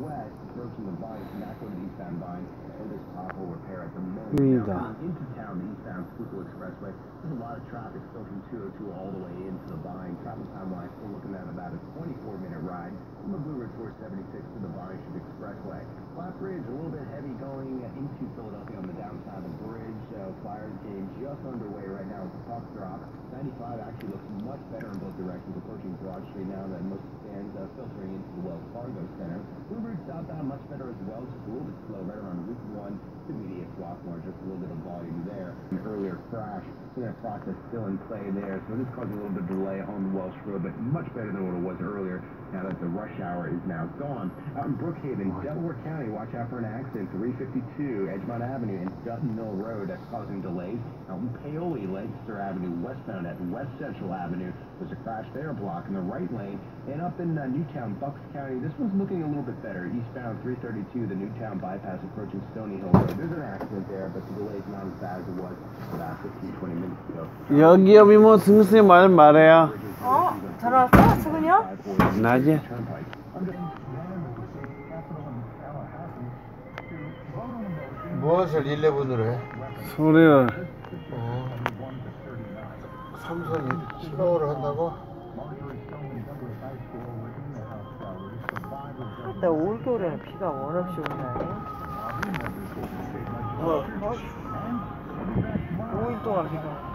west, approaching the Vine, back over the eastbound Vine, or this pothole repair at the moment. Now, into town, the eastbound Schuylkill Expressway, there's a lot of traffic still from 202 all the way into the Vine. Travel time-wise, we're looking at about a 24-minute ride from the Blue Ridge 476 to the Vine Street Expressway. Flat Bridge, a little bit heavy going into Philadelphia on the downside of the bridge. Flyers game just underway right now with the puck drop. 95 actually looks much better in both directions, approaching Broad Street now that most fans filtering into the Wells Fargo Center. Blue Ridge southbound much better as well, just a little bit slow right around Route 1 to Media Swarthmore, just a little bit of volume there. An earlier crash, so that process still in play there, so this causing a little bit of delay on the Welsh Road, but much better than what it was earlier now that the rush hour is now gone. Out in Brookhaven, Delaware County, watch out for an accident. 352 Edgemont Avenue and Dutton Mill Road, that's causing delays. Out in Paoli, Lancaster Avenue westbound at West Central Avenue, there's a crash there blocking the right lane. And up in Newtown, Bucks County, this one's looking a little bit better. Eastbound 332, the Newtown bypass approaching Stony Hill Road. There's an accident there, but the delay's not as bad as it was about 15-20 minutes ago. 여기요, 뭐 승수님 말해요. 전화 왔어? 수근이요? 낮에. 무엇을 11으로 해? 소리를. 삼선이 슬로우를 한다고? 근데 올겨울에는 비가 원 없이 오네. 5일 동안 비가.